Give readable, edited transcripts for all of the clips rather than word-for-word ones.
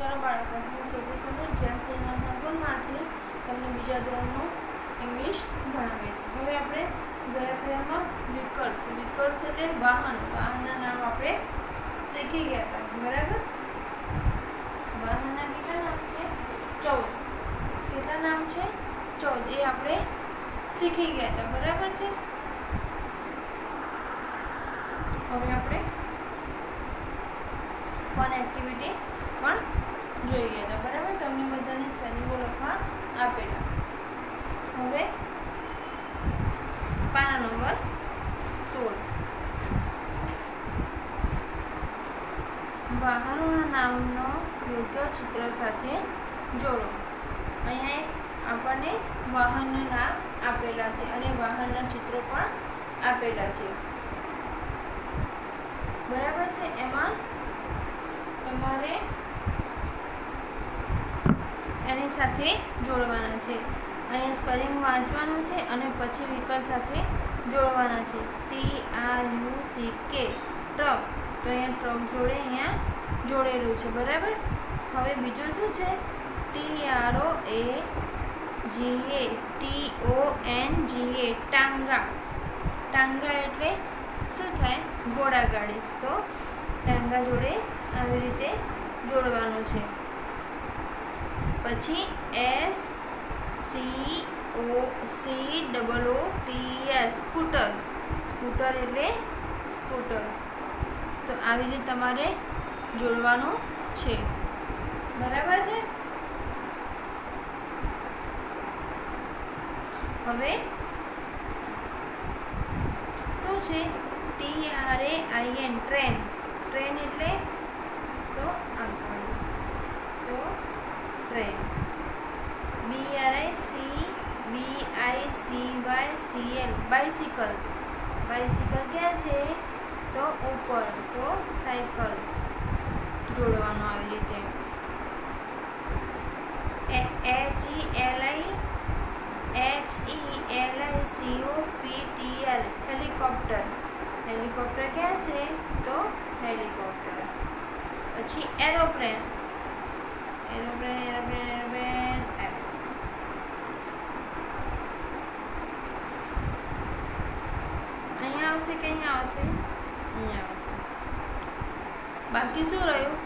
चलो बाळको હું સોલ્યુશનનું જેમ સેનાના ગુણમાંથી તમને બીજા ધોરણનું ઇંગ્લિશ ભણાવીશ। હવે આપણે ગયા ક્રિયામાં વિકલ્પ એટલે વાહનના નામ આપણે શીખી ગયા હતા, બરાબર। વાહનના કેટલા નામ છે? 14। કેટલા નામ છે? 14 એ આપણે શીખી ગયા હતા, બરાબર છે। હવે આપણે ફન એક્ટિવિટી પણ જોઈ ગયા હતા, બરાબર। તમને બધાની સ્પેલિંગો લખવા આપેલા। હવે પાના નંબર 16 વાહનોના નામનો યોગ્ય ચિત્ર સાથે જોડો। અહીંયા આપણને વાહનના નામ આપેલા છે અને વાહનના ચિત્રો પણ આપેલા છે, બરાબર છે। એમાં તમારે એની સાથે જોડવાના છે। અહીંયા સ્પેલિંગ વાંચવાનું છે અને પછી વિકલ્પ સાથે જોડવાના છે। TRUCK ટ્રક, તો અહીંયા ટ્રક જોડે અહીંયા જોડેલું છે, બરાબર। હવે બીજું શું છે? TROAGA ટાંગા। ટાંગા એટલે શું થાય? ઘોડાગાડી। તો ટાંગા જોડે આવી રીતે જોડવાનું છે। પછી SCOOTER સ્કૂટર। સ્કૂટર એટલે સ્કૂટર, તો આવી રીતે તમારે જોડવાનું છે, બરાબર છે। હવે શું છે? TRAIN train. ટ્રેન એટલે તો આગળ, તો ટ્રેન। BICYCL bicycle. બાઇસિકલ ક્યાં છે? તો ઉપર, તો સાયકલ જોડવાનું આવી રીતે। HELICOPTER helicopter. હેલિકોપ્ટર ક્યાં છે? તો હેલિકોપ્ટર। પછી એરોપ્લેન। એરોપ્લેન અહીંયા આવશે કે અહીંયા આવશે? અહીંયા આવશે। બાકી શું રહ્યું?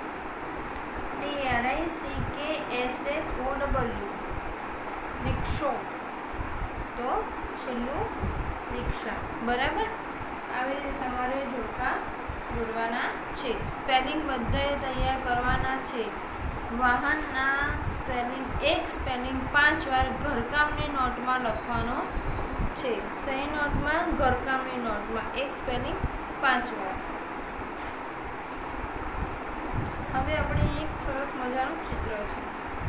TRICKSHOW રિક્ષો, તો છેલ્લું રિક્ષા, બરાબર। આવી રીતે તમારે જોડવાના છે। સ્પેલિંગ બધાએ તૈયાર કરવાના છે। વાહનના એક સ્પેલિંગ 5 વાર ઘરકામની નોટમાં લખવાનો છે। સહી નોટમાં, ઘરકામની નોટમાં એક સ્પેલિંગ 5 વાર। હવે આપણે એક સરસ મજાનું ચિત્ર છે।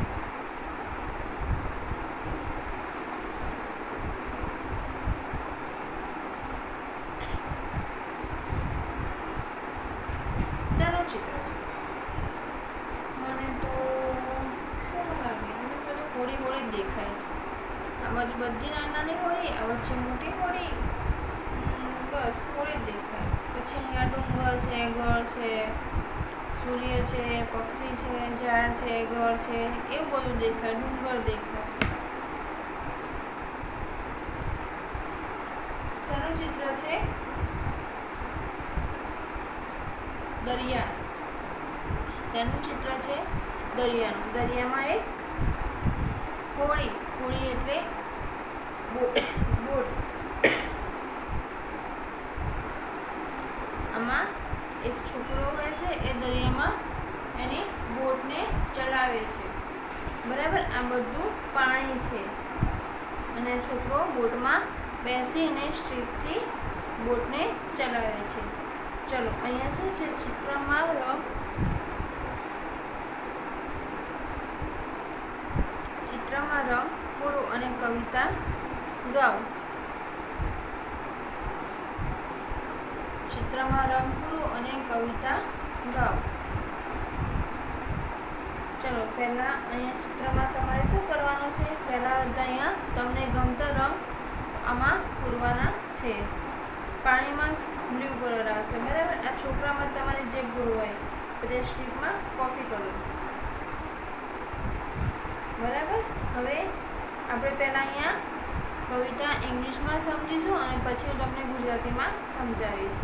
શેનું ચિત્ર છે? મને તો શું લાગે? મને બધું હોળી હોળી જ દેખાય છે। આ બાજુ બધી નાની હોળી, આ વચ્ચે મોટી હોળી, બસ હોળી જ દેખાય। પછી અહીંયા ડુંગર છે, ઘર છે, સૂર્ય છે, પક્ષી છે, ઝાડ છે, ઘર છે, એવું બધું દેખાય, ડુંગર દેખાય। શેનું ચિત્ર છે? દરિયા। શેનું ચિત્ર છે? દરિયાનું। દરિયામાં એક હોળી, હોળી એટલે બોટ। આમાં એક છોકરો હોય છે, એ દરિયામાં એની બોટને ચલાવે છે, બરાબર। આ બધું પાણી છે અને છોકરો બોટમાં બેસીને સ્ટ્રીપથી બોટને ચલાવે છે। ચલો અહીંયા શું છે? ચિત્રમાં રંગ પૂરો અને કવિતા ગાઓ। ચિત્રમાં રંગ પૂરો અને કવિતા ગાઓ। ચલો પહેલા અહીંયા ચિત્રમાં તમારે શું કરવાનું છે? પહેલા બધા અહીંયા તમને ગમતા રંગ આમાં પૂરવાના છે। પાણીમાં બ્લુ કલર આવશે, બરાબર। આ છોકરામાં તમારે જે પૂરવું હોય બધા સ્ટ્રીપમાં કોફી કલર, આપણે પહેલાં અહીંયા કવિતા ઇંગ્લિશમાં સમજીશું અને પછી હું તમને ગુજરાતીમાં સમજાવીશ.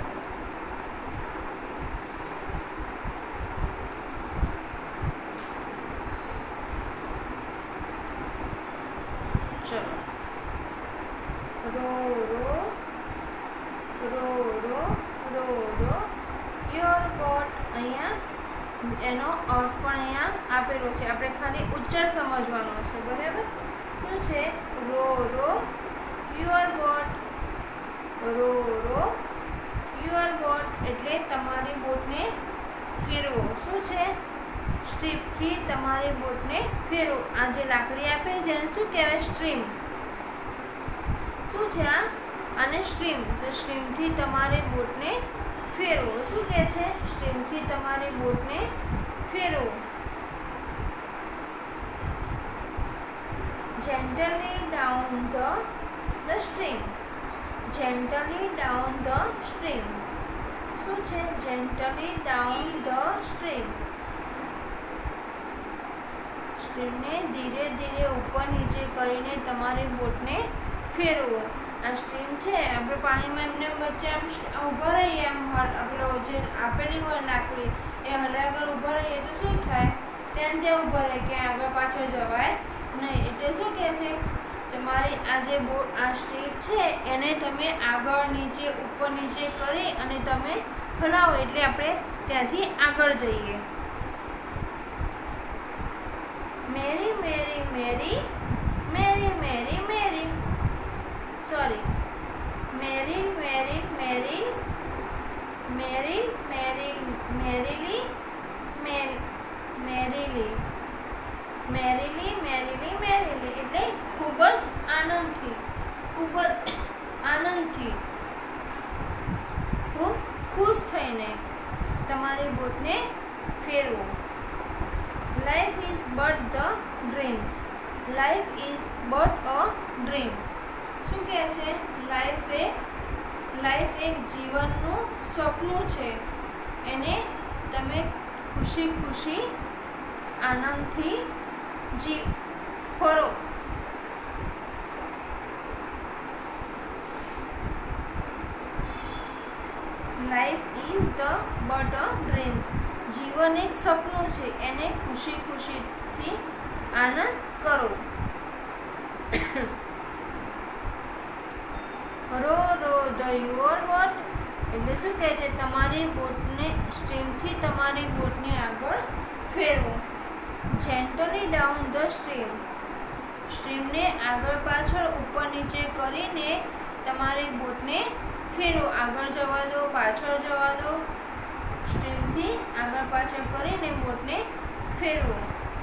ચલો. Row row row row row row your boat. અહીંયા એનો અર્થ પણ અહીંયા આપેલો છે, આપણે ખાલી ઉચ્ચાર સમજવાનો છે. બરાબર. શું છે? Row row your boat. Row row your boat એટલે તમારી બોટને ફેરવો. શું છે? સ્ટ્રીમથી તમારી બોટને ફેરવો. આ જે લાકડી આપે છે એને શું કહેવાય? સ્ટ્રીમ. શું છે આ? અને સ્ટ્રીમ. તો સ્ટ્રીમથી તમારી બોટને ફેરવો. શું કહે છે? સ્ટ્રીમથી તમારી બોટને ફેરવો. Gently down the stream. Gently down the stream. શું છે? Gently down the stream. સ્ટ્રીમને ધીરે ધીરે ઉપર નીચે કરીને તમારી બોટને ફેરવો. આ સ્ટ્રીમ છે, આપણે પાણીમાં એમને વચ્ચે આમ ઊભા રહીએ, આમ આપણો જે આપેલી હોય લાકડી એ હલ્યા આગળ ઊભા રહીએ તો શું થાય? ત્યાં ઊભા રહે, ક્યાં આગળ પાછળ જવાય નહીં. એટલે શું કહે છે? તમારી આ જે આ સ્ટ્રીમ છે એને તમે આગળ નીચે ઉપર નીચે કરી અને તમે હલાવો એટલે આપણે ત્યાંથી આગળ જઈએ. મેરી મેરી મેરી મેરી મેરી મેરી સોરી મેરી મેરી મેરી મેરી મેરી મેરીલી મેરીલી મેરીલી મેરીલી મેરીલી એટલે ખૂબ જ આનંદથી, ખૂબ જ આનંદથી, ખૂબ ખુશ થઈને તમારી બોટને ફેરવો. Life is but the dreams. Life is but a dream. શું કહે છે? લાઈફ એક જીવનનું સપનું છે. એને તમે ખુશી ખુશી આનંદથી ફરો. Life is the but a dream. જીવન એક સપનું છે, એને ખુશી ખુશીથી આનંદ કરો. Row row the your boat એટલે શું કહે છે? તમારી બોટને સ્ટ્રીમથી તમારી બોટને આગળ ફેરવો. Gently down the stream. સ્ટ્રીમને આગળ પાછળ ઉપર નીચે કરીને તમારી બોટને ફેરવો. આગળ જવા દો, પાછળ જવા દો. સ્ટ્રીમથી આગળ પાછળ કરીને બોટને ફેરવો.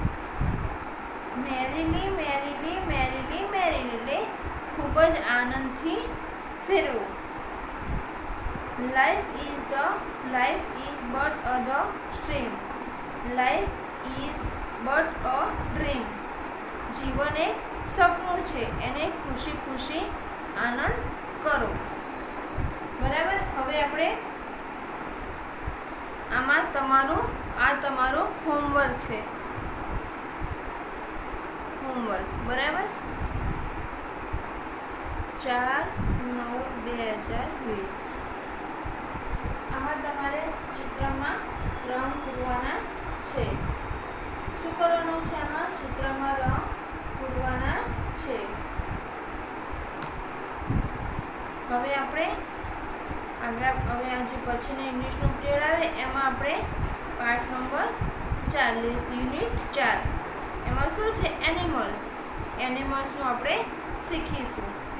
મેરીલી મેરીલી મેરીલી મેરીલી એટલે ખૂબ જ આનંદથી ફેરવો. Life is but a the stream. Life is but a dream. જીવન એક સપનું છે, એને ખુશી ખુશી આનંદ કરો. બરાબર. હવે આપણે આમાં તમારું હોમવર્ક છે. હોમવર્ક. બરાબર. 4/9/20. આમાં તમારે ચિત્રમાં રંગ પૂરવાના છે. શું કરવાનું છે? આમાં ચિત્રમાં રંગ પૂરવાના છે. હવે આપણે હવે આ જે પછીનો ઇંગ્લિશનો પીરિયડ આવે એમાં આપણે પાઠ નંબર 40 યુનિટ 4 એમાં શું છે? એનિમલ્સનું આપણે શીખીશું.